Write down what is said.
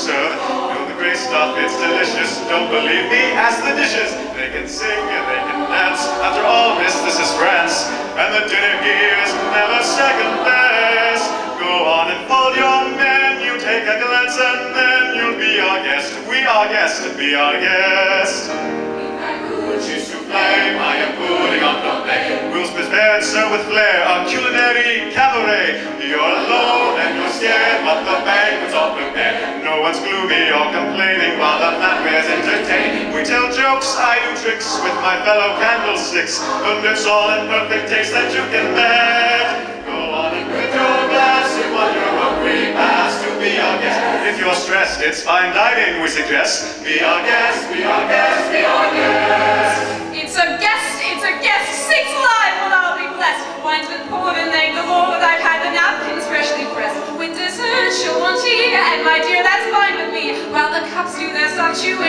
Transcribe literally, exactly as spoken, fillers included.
serve. Know the great stuff, it's delicious. Don't believe me? Ask the dishes. They can sing and they can dance. After all, miss, this is France, and the dinner here is never second best. Go on and fold your menu, take a glance, and then you'll be our guest. We our guest, be our guest. Cheese soufflé, I am pudding on complet. We'll prepare and serve with flair, a culinary cabaret. You're alone and you're scared, but the banquet's all prepared. No one's gloomy or complaining while the flatware's entertaining. We tell jokes, I do tricks with my fellow candlesticks, and it's all in perfect taste that you can bet. Go on and with your glass, you want your hungry past to be our guest. If you're stressed, it's fine dining, we suggest. Be our guest, be our guest, be our guest. It's a guest, it's a guest, six alive, well I'll be blessed. Wines with port and egg galore, I've had the napkins freshly pressed. With dessert, she'll want tea, and my dear, that's fine with me. While the cups do their sumptuous